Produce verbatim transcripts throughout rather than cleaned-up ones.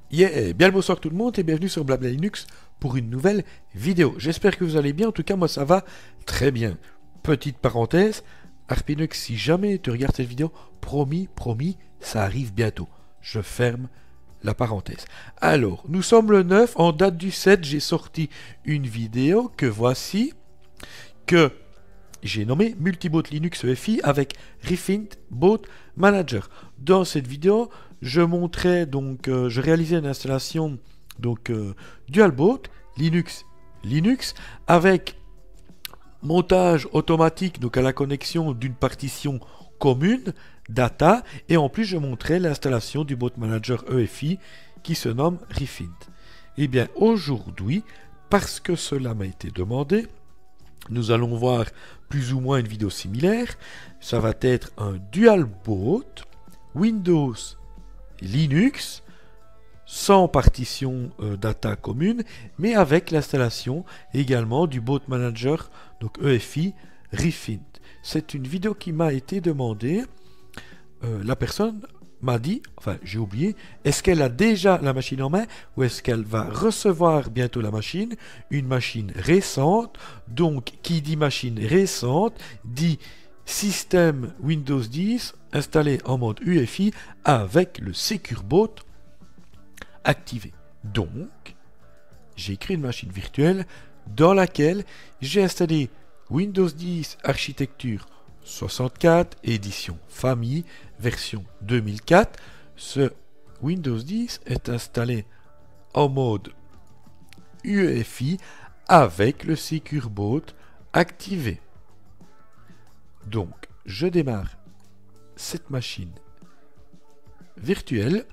Yeah, bien le bonsoir tout le monde et bienvenue sur Blabla Linux pour une nouvelle vidéo. J'espère que vous allez bien, en tout cas moi ça va très bien. Petite parenthèse, Arpinux, si jamais tu regardes cette vidéo, promis, promis, ça arrive bientôt. Je ferme la parenthèse. Alors, nous sommes le neuf, en date du sept, j'ai sorti une vidéo que voici, que j'ai nommé Multiboot Linux E F I avec Refint Boot Manager. Dans cette vidéo, je montrais donc, euh, je réalisais une installation donc euh, DualBoot Linux Linux avec montage automatique donc à la connexion d'une partition commune data et en plus je montrais l'installation du Boot Manager E F I qui se nomme Refint. Et bien aujourd'hui, parce que cela m'a été demandé, nous allons voir plus ou moins une vidéo similaire. Ça va être un DualBoot Windows Linux sans partition euh, data commune, mais avec l'installation également du Boot Manager, donc E F I Refint. C'est une vidéo qui m'a été demandée. Euh, la personne m'a dit, enfin j'ai oublié, est-ce qu'elle a déjà la machine en main ou est-ce qu'elle va recevoir bientôt la machine, une machine récente. Donc qui dit machine récente dit système Windows dix installé en mode U E F I avec le Secure Boot activé. Donc j'ai créé une machine virtuelle dans laquelle j'ai installé Windows dix architecture soixante-quatre, édition famille, version deux mille quatre. Ce Windows dix est installé en mode U E F I avec le Secure Boot activé. Donc, je démarre cette machine virtuelle.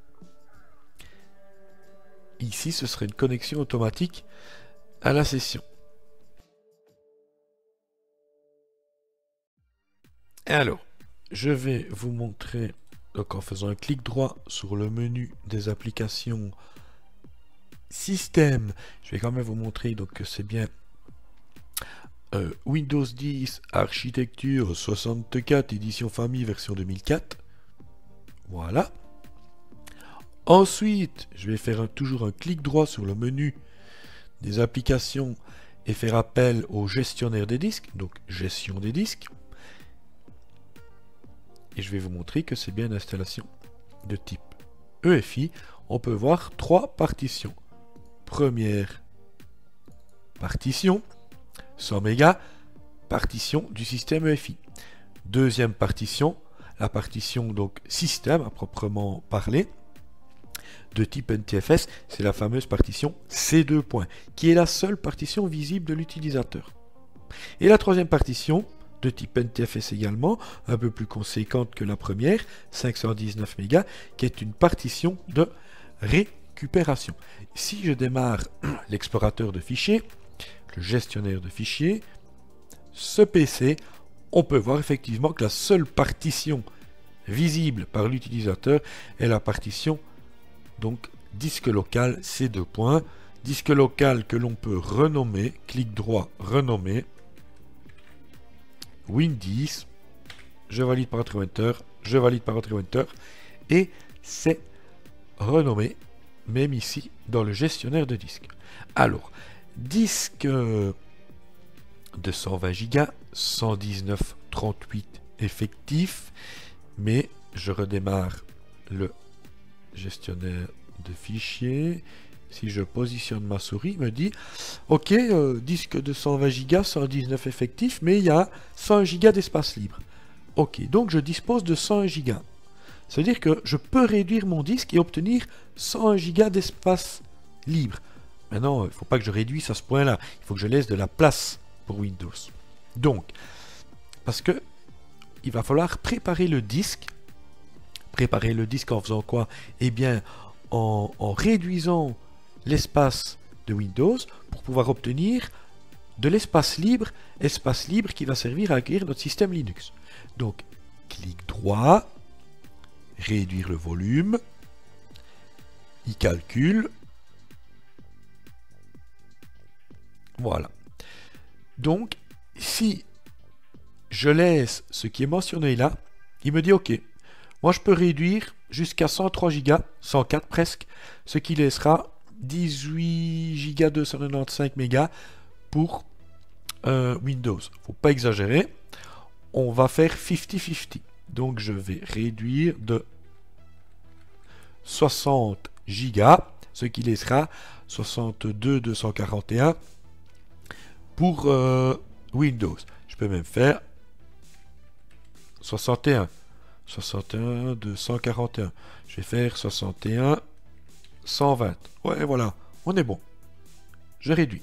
Ici, ce serait une connexion automatique à la session. Alors, je vais vous montrer, donc en faisant un clic droit sur le menu des applications système, je vais quand même vous montrer donc que c'est bien euh, Windows dix architecture soixante-quatre édition famille version deux mille quatre. Voilà. Ensuite, je vais faire un, toujours un clic droit sur le menu des applications et faire appel au gestionnaire des disques, donc gestion des disques. Et je vais vous montrer que c'est bien une installation de type E F I. On peut voir trois partitions. Première partition, cent mégas, partition du système E F I. Deuxième partition, la partition donc système à proprement parler, de type N T F S, c'est la fameuse partition C deux points, qui est la seule partition visible de l'utilisateur. Et la troisième partition, de type N T F S également, un peu plus conséquente que la première, cinq cent dix-neuf mégas, qui est une partition de récupération. Si je démarre l'explorateur de fichiers, le gestionnaire de fichiers, ce P C, on peut voir effectivement que la seule partition visible par l'utilisateur est la partition donc disque local C deux points, disque local que l'on peut renommer, clic droit, renommer, Win dix, je valide par Entry Enter, je valide par Entry Enter, et c'est renommé, même ici, dans le gestionnaire de disque. Alors, disque de cent vingt gigas, cent dix-neuf trente-huit effectif, mais je redémarre le gestionnaire de fichiers. Si je positionne ma souris, il me dit ok, euh, disque de cent vingt gigas, cent dix-neuf effectifs, mais il y a cent un gigas d'espace libre. Ok, donc je dispose de cent un gigas. C'est-à-dire que je peux réduire mon disque et obtenir cent un gigas d'espace libre. Maintenant, il ne faut pas que je réduise à ce point-là. Il faut que je laisse de la place pour Windows. Donc, parce que il va falloir préparer le disque. Préparer le disque en faisant quoi? Eh bien, en, en réduisant l'espace de Windows pour pouvoir obtenir de l'espace libre, espace libre qui va servir à accueillir notre système Linux. Donc, clic droit, réduire le volume, il calcule. Voilà. Donc, si je laisse ce qui est mentionné là, il me dit ok, moi je peux réduire jusqu'à cent trois gigas, cent quatre presque, ce qui laissera dix-huit gigas deux cent quatre-vingt-quinze mégas pour euh, Windows. Faut pas exagérer. On va faire cinquante cinquante. Donc je vais réduire de soixante gigas, ce qui laissera soixante-deux deux cent quarante et un pour euh, Windows. Je peux même faire soixante et un. soixante et un deux cent quarante et un. Je vais faire soixante et un cent vingt. Ouais, voilà, on est bon. Je réduis.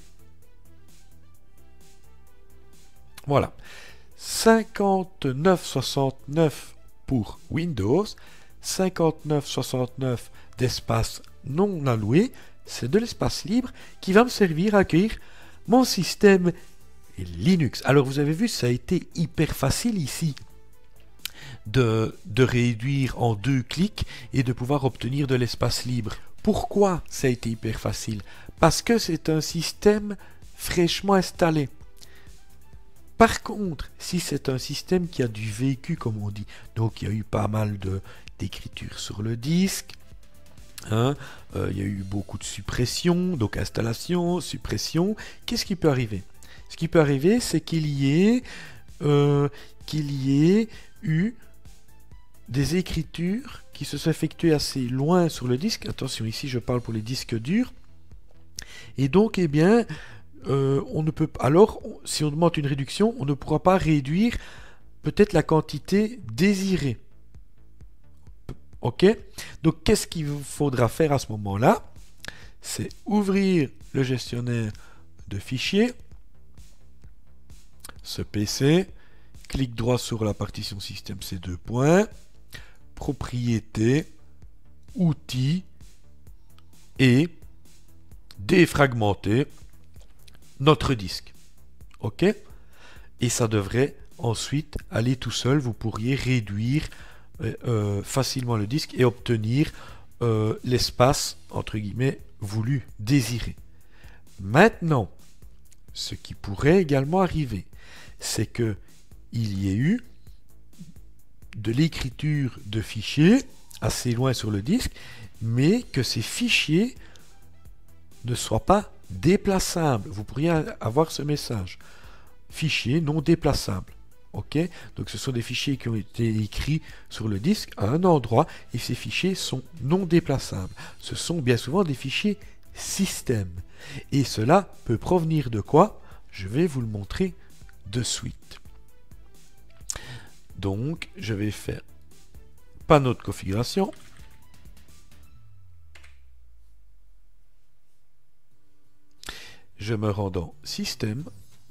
Voilà. cinquante-neuf soixante-neuf pour Windows. cinquante-neuf soixante-neuf d'espace non alloué. C'est de l'espace libre qui va me servir à accueillir mon système Linux. Alors vous avez vu, ça a été hyper facile ici de, de réduire en deux clics et de pouvoir obtenir de l'espace libre. Pourquoi ça a été hyper facile? Parce que c'est un système fraîchement installé. Par contre, si c'est un système qui a du vécu, comme on dit, donc il y a eu pas mal de d'écriture sur le disque, hein, euh, il y a eu beaucoup de suppression, donc installation, suppression, qu'est-ce qui peut arriver? Ce qui peut arriver, c'est qu'il y ait euh, qu'il y ait eu des écritures qui se sont effectuées assez loin sur le disque. Attention, ici je parle pour les disques durs. Et donc, eh bien, euh, on ne peut alors, si on demande une réduction, on ne pourra pas réduire peut-être la quantité désirée. Ok? Donc, qu'est-ce qu'il faudra faire à ce moment-là? C'est ouvrir le gestionnaire de fichiers, ce P C, clic droit sur la partition système, ces deux points, propriétés, outils, et défragmenter notre disque. Ok? Et ça devrait ensuite aller tout seul. Vous pourriez réduire euh, facilement le disque et obtenir euh, l'espace, entre guillemets, voulu, désiré. Maintenant, ce qui pourrait également arriver, c'est que il y ait eu de l'écriture de fichiers assez loin sur le disque, mais que ces fichiers ne soient pas déplaçables. Vous pourriez avoir ce message. Fichier non déplaçable. Ok? Donc ce sont des fichiers qui ont été écrits sur le disque à un endroit et ces fichiers sont non déplaçables. Ce sont bien souvent des fichiers système. Et cela peut provenir de quoi? Je vais vous le montrer de suite. Donc je vais faire panneau de configuration. Je me rends dans Système,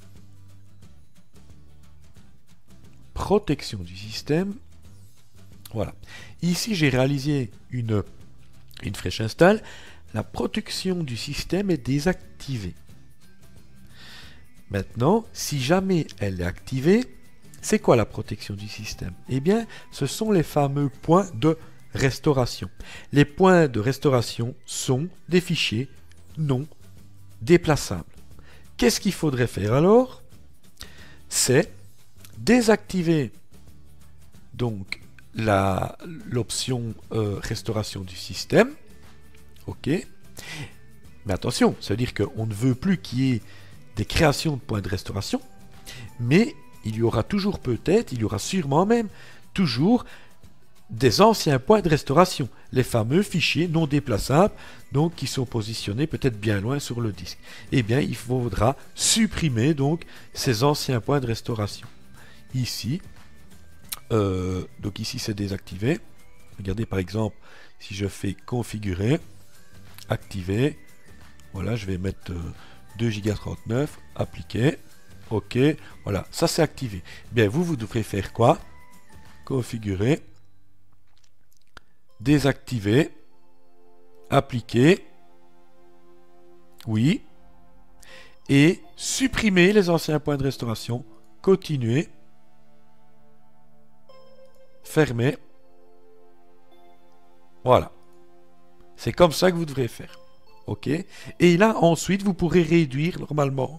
Protection du système. Voilà. Ici, j'ai réalisé une, une fraîche install. La protection du système est désactivée. Maintenant, si jamais elle est activée, c'est quoi la protection du système? Eh bien, ce sont les fameux points de restauration. Les points de restauration sont des fichiers non déplaçable. Qu'est-ce qu'il faudrait faire alors? C'est désactiver donc la l'option euh, restauration du système. Ok. Mais attention, ça veut dire qu'on ne veut plus qu'il y ait des créations de points de restauration, mais il y aura toujours peut-être, il y aura sûrement même toujours des anciens points de restauration, les fameux fichiers non déplaçables, donc qui sont positionnés peut-être bien loin sur le disque. Eh bien, il faudra supprimer donc ces anciens points de restauration. Ici, euh, donc ici c'est désactivé. Regardez par exemple, si je fais configurer, activer, voilà, je vais mettre euh, deux giga trente-neuf, appliquer, ok, voilà, ça c'est activé. Bien, vous, vous devrez faire quoi? Configurer, désactiver, appliquer, oui, et supprimer les anciens points de restauration, continuer, fermer, voilà. C'est comme ça que vous devrez faire, ok. Et là, ensuite, vous pourrez réduire normalement,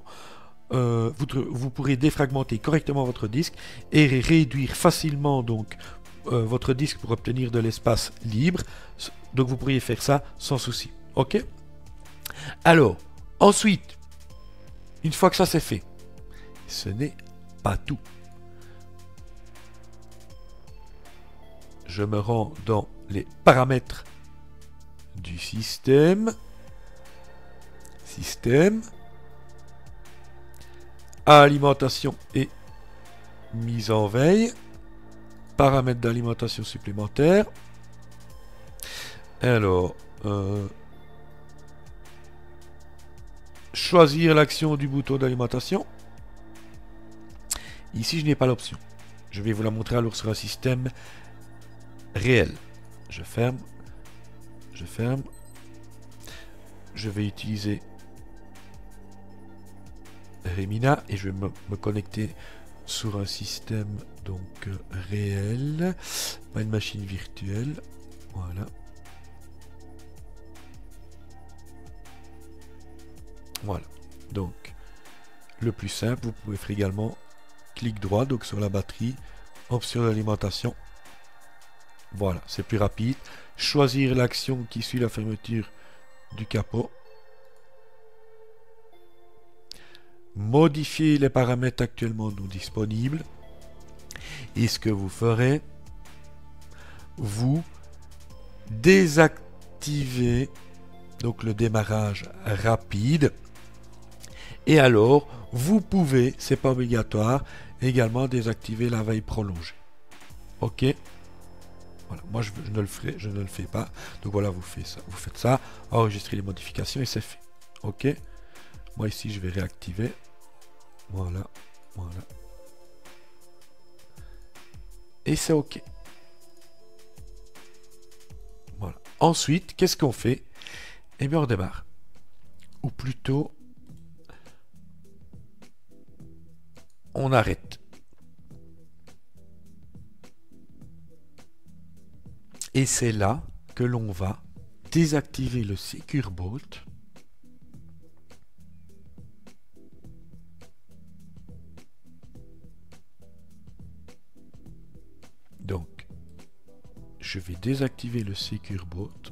euh, vous, vous pourrez défragmenter correctement votre disque et réduire facilement donc euh, votre disque pour obtenir de l'espace libre. Donc vous pourriez faire ça sans souci. Ok? Alors, ensuite, une fois que ça c'est fait, ce n'est pas tout. Je me rends dans les paramètres du système. Système. Alimentation et mise en veille. Paramètres d'alimentation supplémentaires. Alors, euh, choisir l'action du bouton d'alimentation. Ici, je n'ai pas l'option. Je vais vous la montrer alors sur un système réel. Je ferme. Je ferme. Je vais utiliser Remina et je vais me, me connecter sur un système donc euh, réel, pas une machine virtuelle. Voilà. Voilà. Donc, le plus simple, vous pouvez faire également clic droit, donc sur la batterie, option d'alimentation. Voilà, c'est plus rapide. Choisir l'action qui suit la fermeture du capot. Modifier les paramètres actuellement non disponibles. Et ce que vous ferez, vous désactivez donc le démarrage rapide. Et alors, vous pouvez, c'est pas obligatoire, également désactiver la veille prolongée. Ok? Voilà, moi je, je ne le ferai, je ne le fais pas. Donc voilà, vous faites ça, vous faites ça, enregistrez les modifications et c'est fait. Ok? Moi ici je vais réactiver. Voilà, voilà. Et c'est ok. Voilà. Ensuite, qu'est-ce qu'on fait? Eh bien, on démarre. Ou plutôt, on arrête. Et c'est là que l'on va désactiver le Secure Boot. Donc, je vais désactiver le Secure Boot.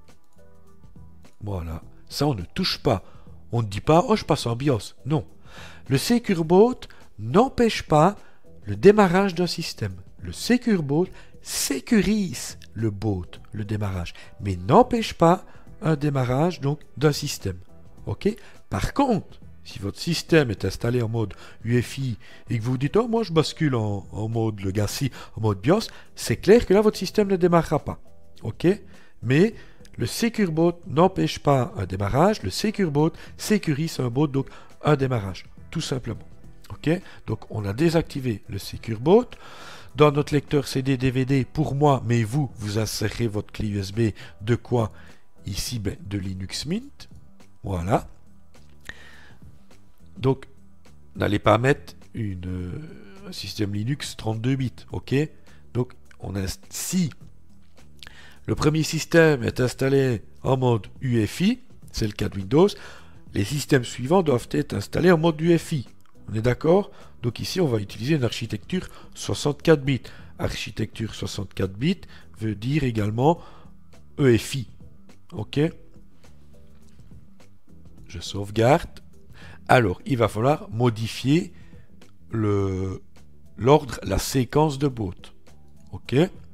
Voilà. Ça, on ne touche pas. On ne dit pas, oh, je passe en BIOS. Non. Le Secure Boot n'empêche pas le démarrage d'un système. Le Secure Boot sécurise le boot, le démarrage, mais n'empêche pas un démarrage donc d'un système. Ok? Par contre, si votre système est installé en mode U F I et que vous vous dites, oh, moi je bascule en, en mode Legacy, en mode BIOS, c'est clair que là votre système ne démarrera pas. Ok? Mais le Secure Boot n'empêche pas un démarrage, le Secure Boot sécurise un boot, donc un démarrage, tout simplement. Ok? Donc on a désactivé le Secure Boot. Dans notre lecteur C D D V D, pour moi, mais vous, vous insérez votre clé U S B de quoi? Ici, ben, de Linux Mint. Voilà. Donc, n'allez pas mettre une, euh, un système Linux trente-deux bits, ok? Donc, on a, si le premier système est installé en mode U F I, c'est le cas de Windows, les systèmes suivants doivent être installés en mode U F I. On est d'accord? Donc ici, on va utiliser une architecture soixante-quatre bits. Architecture soixante-quatre bits veut dire également E F I. Ok? Je sauvegarde. Alors, il va falloir modifier le, l'ordre, la séquence de boot. Ok?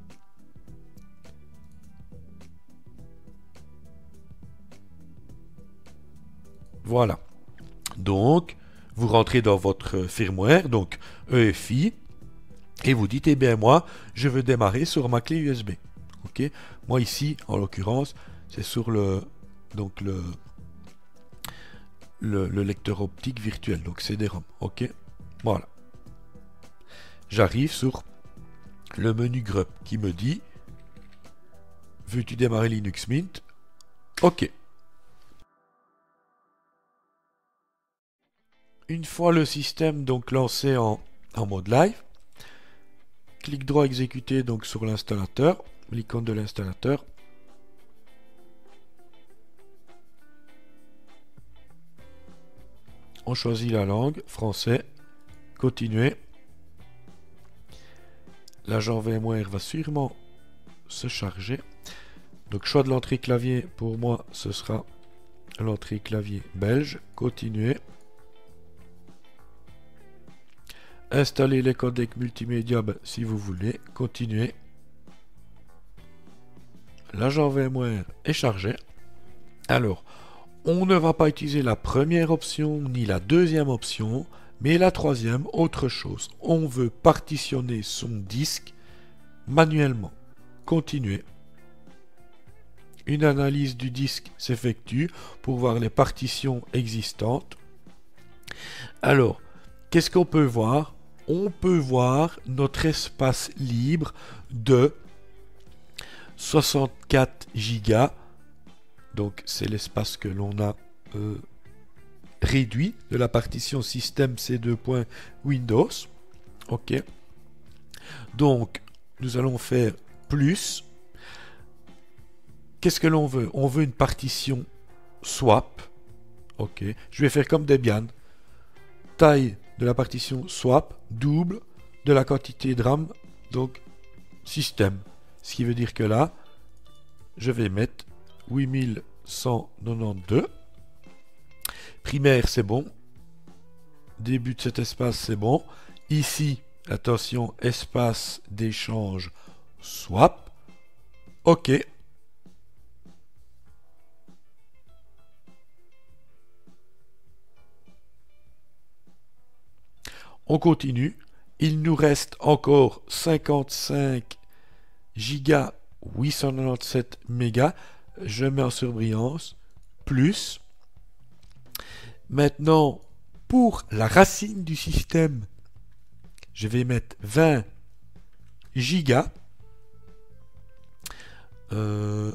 Voilà. Donc, vous rentrez dans votre firmware, donc E F I, et vous dites, eh bien moi, je veux démarrer sur ma clé U S B. Ok? Moi ici, en l'occurrence, c'est sur le, donc le, le, le lecteur optique virtuel, donc C D ROM. Ok? Voilà. J'arrive sur le menu grep qui me dit, veux-tu démarrer Linux Mint? Ok. Une fois le système donc lancé en, en mode live, clic droit exécuter donc sur l'installateur, l'icône de l'installateur. On choisit la langue, français, continuer. l'agent VMware va sûrement se charger. Donc choix de l'entrée clavier, pour moi ce sera l'entrée clavier belge. Continuer. Installer les codecs multimédia ben, si vous voulez. Continuer. L'agent VMware est chargé. Alors, on ne va pas utiliser la première option ni la deuxième option, mais la troisième, autre chose. On veut partitionner son disque manuellement. Continuer. Une analyse du disque s'effectue pour voir les partitions existantes. Alors, qu'est-ce qu'on peut voir? On peut voir notre espace libre de soixante-quatre gigas. Donc, c'est l'espace que l'on a euh, réduit de la partition système C deux point Windows. OK. Donc, nous allons faire plus. Qu'est-ce que l'on veut? On veut une partition swap. OK. Je vais faire comme Debian. Taille de la partition swap, double de la quantité de RAM, donc système. Ce qui veut dire que là, je vais mettre huit mille cent quatre-vingt-douze. Primaire, c'est bon. Début de cet espace, c'est bon. Ici, attention, espace d'échange swap. OK. On continue. Il nous reste encore cinquante-cinq gigas huit cent quatre-vingt-dix-sept mégas. Je mets en surbrillance. Plus. Maintenant, pour la racine du système, je vais mettre vingt gigas. Euh,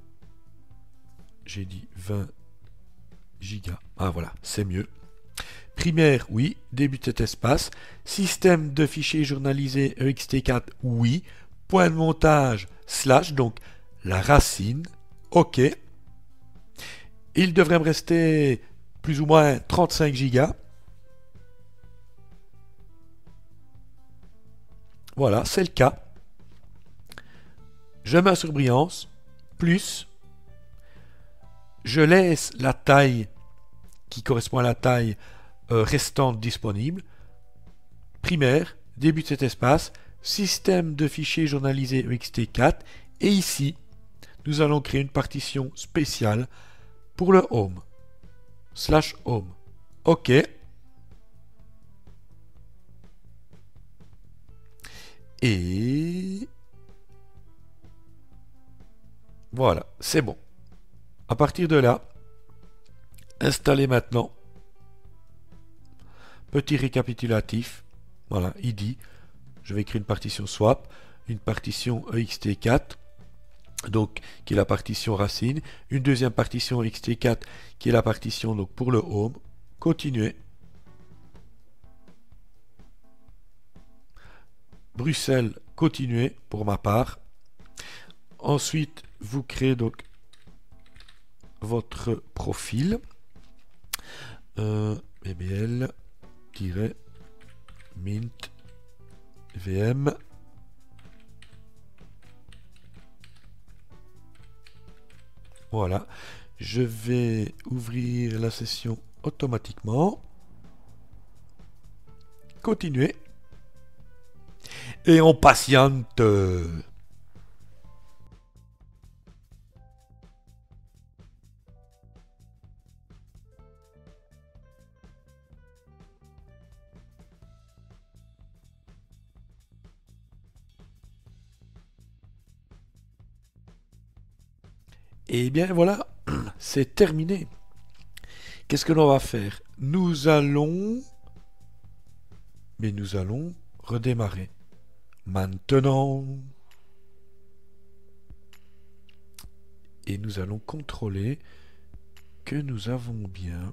J'ai dit vingt gigas. Ah voilà, c'est mieux. Primaire, oui. Début de cet espace. Système de fichiers journalisés E X T quatre, oui. Point de montage, slash, donc la racine. OK. Il devrait me rester plus ou moins trente-cinq gigas. Voilà, c'est le cas. Je mets en surbrillance. Plus. Je laisse la taille qui correspond à la taille euh, restante disponible. Primaire, début de cet espace, système de fichiers journalisés E X T quatre. Et ici, nous allons créer une partition spéciale pour le home. Slash home. OK. Et voilà, c'est bon. À partir de là, installez maintenant. Petit récapitulatif. Voilà, il dit, je vais créer une partition swap, une partition E X T quatre, donc qui est la partition racine, une deuxième partition E X T quatre qui est la partition donc pour le home. Continuez. Bruxelles, continuez pour ma part. Ensuite, vous créez donc votre profil. Euh, B B L-mint V M. Voilà. Je vais ouvrir la session automatiquement. Continuez. Et on patiente. Et bien voilà, c'est terminé. Qu'est-ce que l'on va faire? Nous allons... Mais nous allons redémarrer. Maintenant. Et nous allons contrôler que nous avons bien...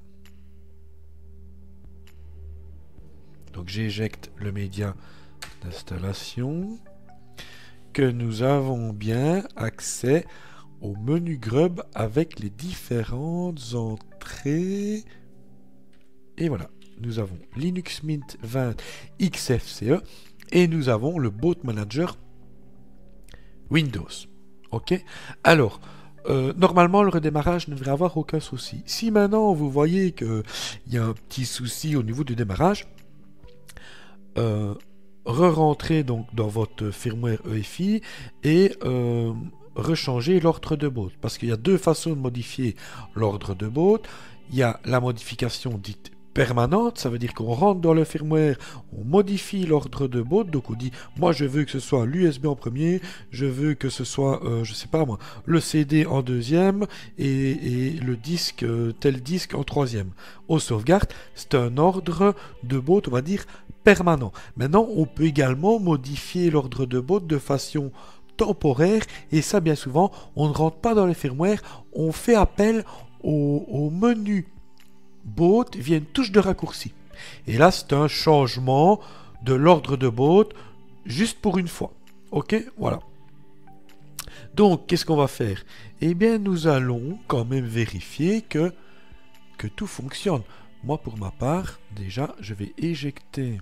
Donc j'éjecte le média d'installation. Que nous avons bien accès au menu Grub avec les différentes entrées. Et voilà, nous avons Linux Mint vingt X F C E et nous avons le Boot Manager Windows. Ok. Alors, euh, normalement, le redémarrage ne devrait avoir aucun souci. Si maintenant vous voyez qu'il y a un petit souci au niveau du démarrage, euh, re-rentrez donc dans votre firmware E F I et euh, rechanger l'ordre de boot. Parce qu'il y a deux façons de modifier l'ordre de boot. Il y a la modification dite permanente, ça veut dire qu'on rentre dans le firmware, on modifie l'ordre de boot, donc on dit moi je veux que ce soit l'U S B en premier, je veux que ce soit euh, je sais pas moi, le C D en deuxième et, et le disque, euh, tel disque en troisième. Au sauvegarde, c'est un ordre de boot, on va dire permanent. Maintenant, on peut également modifier l'ordre de boot de façon temporaire, et ça bien souvent, on ne rentre pas dans le firmware, on fait appel au, au menu boot via une touche de raccourci. Et là, c'est un changement de l'ordre de boot juste pour une fois. Ok, voilà. Donc, qu'est-ce qu'on va faire? Eh bien, nous allons quand même vérifier que, que tout fonctionne. Moi, pour ma part, déjà, je vais éjecter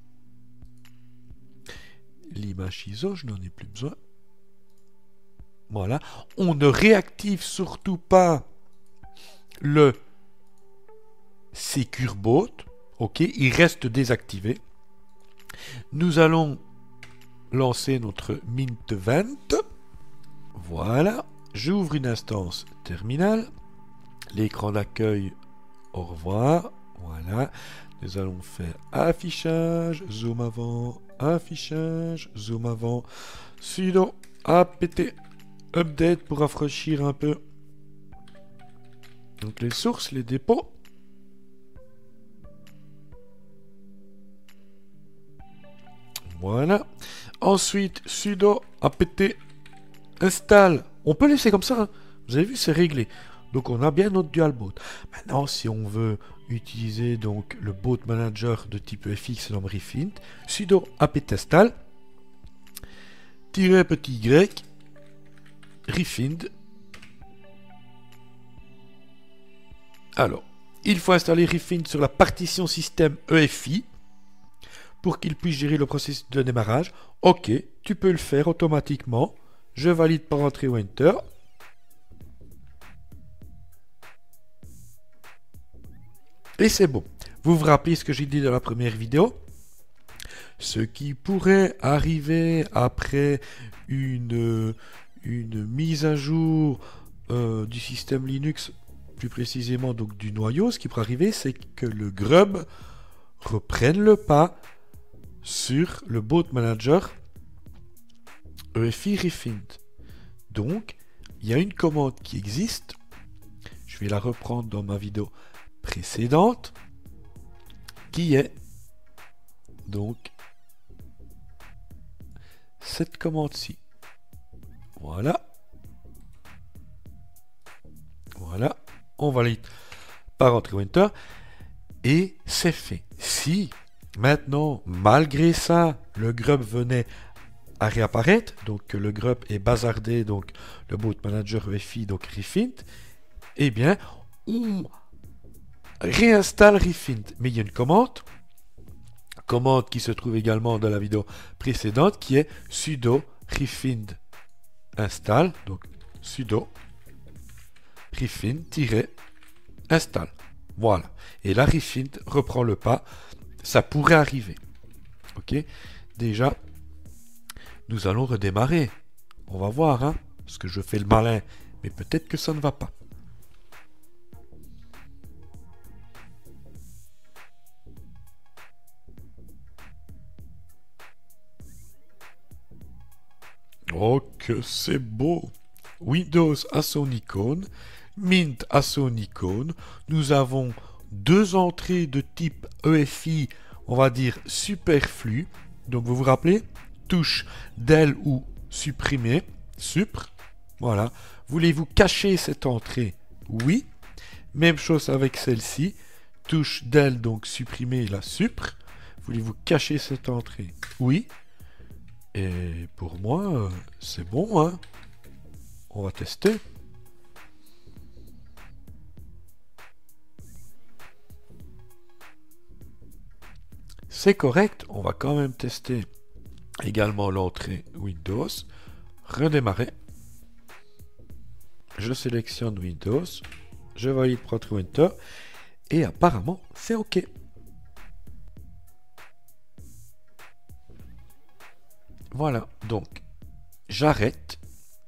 l'image I S O, je n'en ai plus besoin. Voilà. On ne réactive surtout pas le Secure Boot. Ok, il reste désactivé. Nous allons lancer notre Mint vingt. Voilà. J'ouvre une instance terminale. L'écran d'accueil, au revoir. Voilà. Nous allons faire affichage, zoom avant, affichage, zoom avant, sudo apt update pour rafraîchir un peu. Donc les sources, les dépôts. Voilà. Ensuite, sudo apt install. On peut laisser comme ça. Hein. Vous avez vu, c'est réglé. Donc on a bien notre dual boot. Maintenant, si on veut utiliser donc le boot manager de type F X dans Refint, sudo apt install tiret petit y Refind. Alors, il faut installer Refind sur la partition système E F I pour qu'il puisse gérer le processus de démarrage. Ok, tu peux le faire automatiquement. Je valide par entrée ou enter. Et c'est bon. Vous vous rappelez ce que j'ai dit dans la première vidéo? Ce qui pourrait arriver après une, une mise à jour euh, du système Linux, plus précisément donc du noyau, ce qui pourrait arriver, c'est que le grub reprenne le pas sur le boot manager E F I Refind. Donc, il y a une commande qui existe. Je vais la reprendre dans ma vidéo précédente, qui est donc cette commande-ci. Voilà. Voilà. On valide par entrée ou enter. Et c'est fait. Si maintenant, malgré ça, le grub venait à réapparaître, donc le grub est bazardé, donc le boot manager E F I, donc Refind, eh bien, on réinstalle Refind. Mais il y a une commande, commande qui se trouve également dans la vidéo précédente, qui est sudo refind install, donc sudo refind-install. Voilà. Et là, Refind reprend le pas. Ça pourrait arriver. Ok. Déjà, nous allons redémarrer. On va voir, hein, parce que je fais le malin, mais peut-être que ça ne va pas. Oh, que c'est beau! Windows a son icône, Mint a son icône. Nous avons deux entrées de type E F I, on va dire superflu. Donc vous vous rappelez, touche del ou supprimer, supr. Voilà. Voulez-vous cacher cette entrée? Oui. Même chose avec celle-ci, touche del, donc supprimer la supr. Voulez-vous cacher cette entrée? Oui. Et pour moi, c'est bon, hein. On va tester. C'est correct, on va quand même tester. également l'entrée Windows, redémarrer. Je sélectionne Windows, je valide Ctrl Enter et apparemment c'est OK. Voilà, donc j'arrête.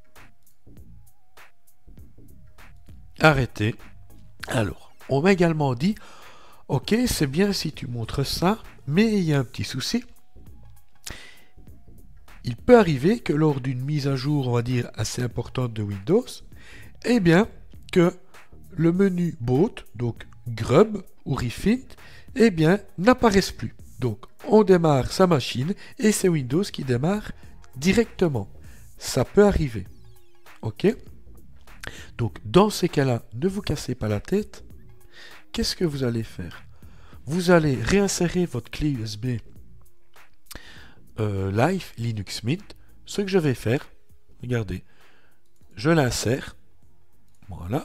Arrêter. Alors, on m'a également dit, OK, c'est bien si tu montres ça, mais il y a un petit souci. Il peut arriver que lors d'une mise à jour, on va dire, assez importante de Windows, eh bien, que le menu Boot, donc Grub ou Refint, eh bien, n'apparaisse plus. Donc, on démarre sa machine et c'est Windows qui démarre directement. Ça peut arriver. OK? Donc, dans ces cas-là, ne vous cassez pas la tête. Qu'est-ce que vous allez faire? Vous allez réinsérer votre clé U S B euh, Live Linux Mint. Ce que je vais faire, regardez, je l'insère. Voilà.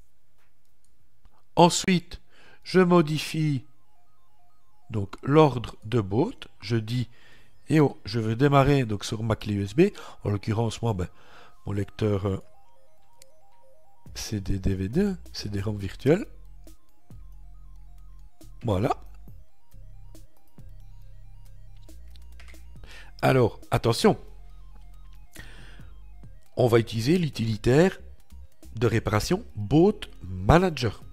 Ensuite, je modifie donc l'ordre de boot. Je dis, et oh, je veux démarrer donc sur ma clé U S B. En l'occurrence, moi, ben, mon lecteur euh, c'est des D V D, c'est des ROM virtuels. Voilà. Alors, attention. On va utiliser l'utilitaire de réparation Boot Manager.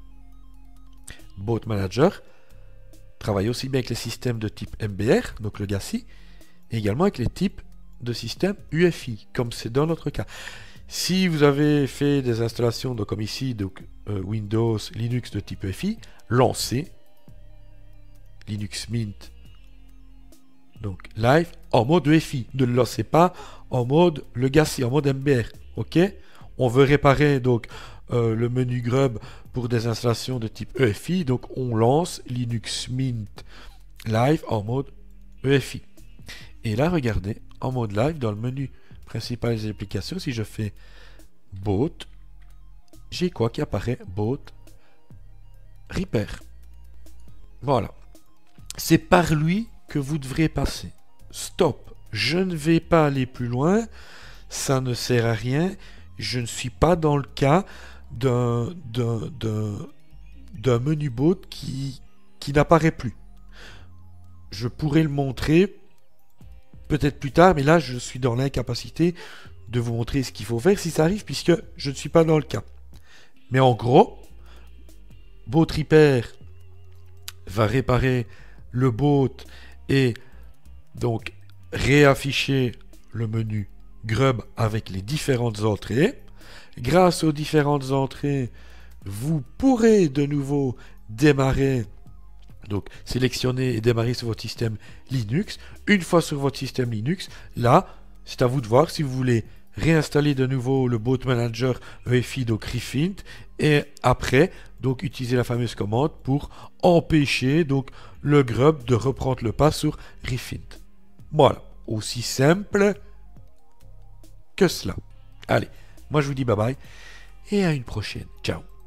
Boot Manager travaille aussi bien avec les systèmes de type M B R, donc le Legacy, et également avec les types de systèmes U F I, comme c'est dans notre cas. Si vous avez fait des installations, donc comme ici, donc euh, Windows, Linux de type U F I, lancez Linux Mint, donc live en mode U F I. Ne le lancez pas en mode Legacy, en mode M B R. Ok? On veut réparer donc euh, le menu Grub pour des installations de type U F I, donc on lance Linux Mint live en mode U F I. Et là, regardez, en mode live, dans le menu principal des applications, si je fais Boot, j'ai quoi qui apparaît? Boot Repair. Voilà. C'est par lui que vous devrez passer. Stop. Je ne vais pas aller plus loin. Ça ne sert à rien. Je ne suis pas dans le cas d'un d'un d'un menu Boot qui, qui n'apparaît plus. Je pourrais le montrer peut-être plus tard, mais là, je suis dans l'incapacité de vous montrer ce qu'il faut faire si ça arrive, puisque je ne suis pas dans le cas. Mais en gros, Boot Repair va réparer le boot et donc réafficher le menu Grub avec les différentes entrées. Grâce aux différentes entrées, vous pourrez de nouveau démarrer, donc sélectionner et démarrer sur votre système Linux. Une fois sur votre système Linux, là, c'est à vous de voir si vous voulez réinstaller de nouveau le Boot Manager E F I, donc Refint, et après, donc utiliser la fameuse commande pour empêcher donc le Grub de reprendre le pas sur Refint. Voilà, aussi simple que cela. Allez, moi je vous dis bye bye et à une prochaine. Ciao.